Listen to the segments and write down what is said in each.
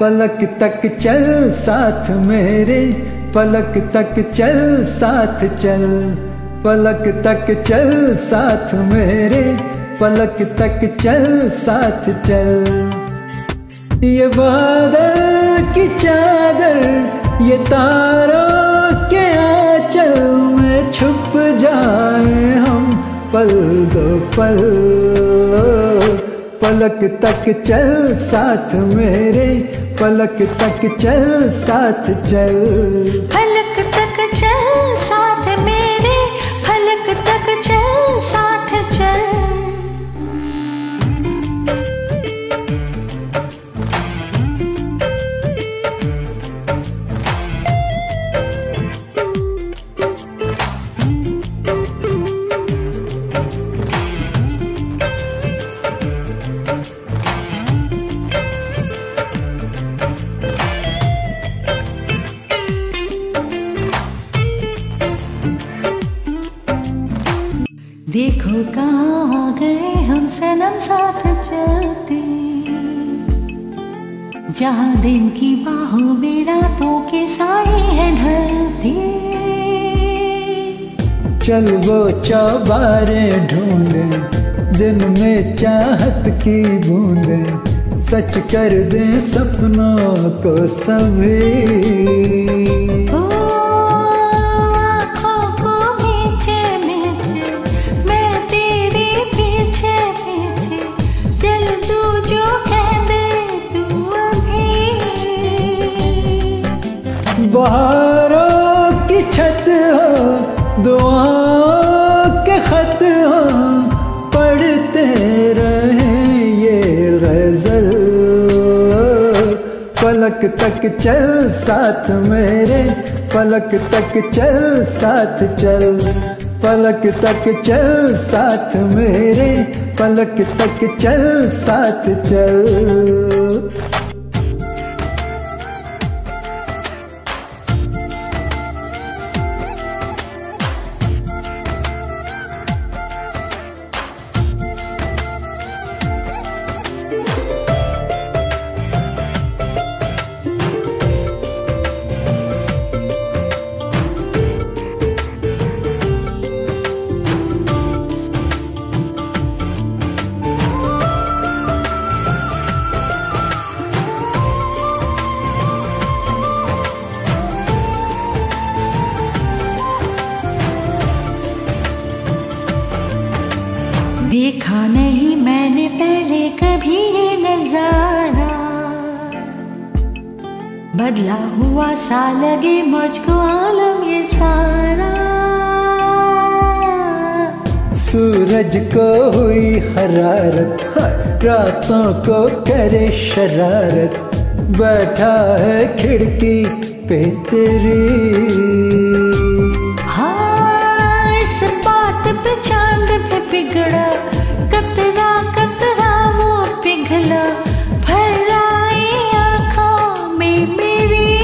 पलक तक चल साथ मेरे, पलक तक चल साथ चल, पलक तक चल साथ मेरे, पलक तक चल साथ चल। ये बादल की चादर, ये तारों के आंचल में छुप जाए हम पल दो पल। पलक तक चल साथ मेरे, पलक तक चल साथ चल। पलक तक चल साथ मेरे, पलक तक चल साथ चल। देखो कहाँ आ गए हम सनम साथ चलते, जहाँ दिन की बाहों में रातों के साए हैं ढलते। चल वो चौबारे ढूंढे जिनमें चाहत की बूंदे, सच कर दे सपनों को सभी। बहारों की छत हो, दुआओं के खत हो, पढ़ते रहे ये गजल। पलक तक चल साथ मेरे, पलक तक चल साथ चल, पलक तक चल साथ मेरे, पलक तक चल साथ चल। देखा नहीं मैंने पहले कभी ये नजारा, बदला हुआ सा लगे मुझको आलम ये सारा। सूरज को हुई हरारत, रातों को करे शरारत, बैठा है खिड़की पे तेरी। हाँ इस बात पे चांद पे बिगड़ा, कतरा कतरा वो पिघला, भर आई आँखों में मेरी।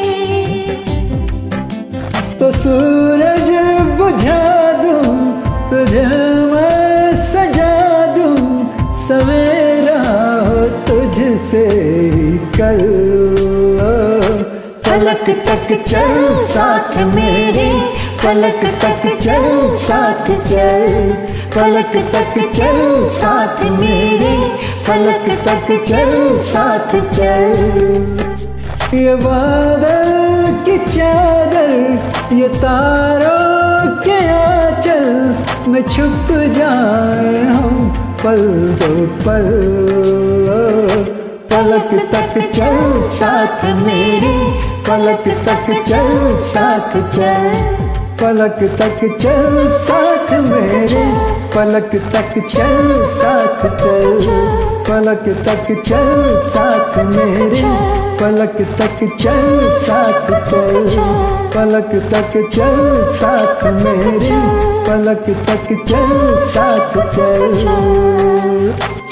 तो सूरज बुझा दूं तुझे मैं सजा दूं, सवेरा हो तुझसे कल। पलक तक चल साथ मेरे, पलक तक चल साथ चल, पलक तक चल साथ मेरे, पलक तक चल साथ चल। ये बादल की चादर, ये तारों के आंचल में छुप जाए हम पल दो पल। पलक तक चल साथ मेरे, पलक तक चल साथ चल, पलक तक चल साथ मेरे, पलक तक चल साथ चल, पलक तक चल साथ मेरे, पलक तक चल साथ चल, पलक तक चल साथ मेरे, पलक तक चल साथ चल।